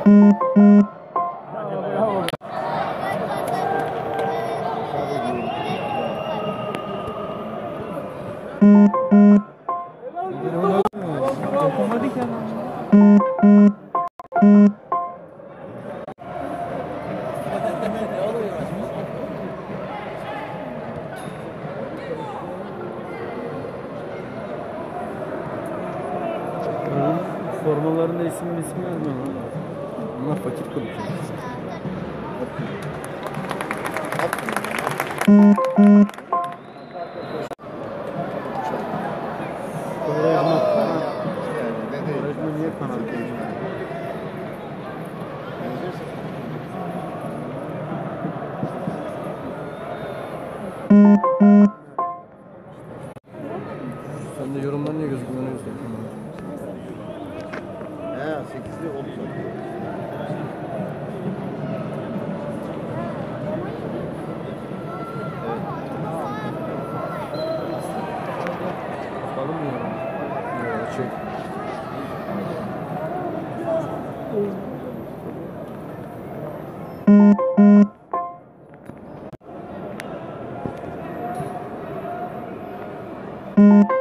Formalarında isim yazmıyor lan. Bunlar fakir kulüp. Öğretmen niye kanal koyuyor? Sen de yorumlar niye gözükmüyor? He 8'li oldu zaten. Bakalım mı yorum? Çok. Thank you.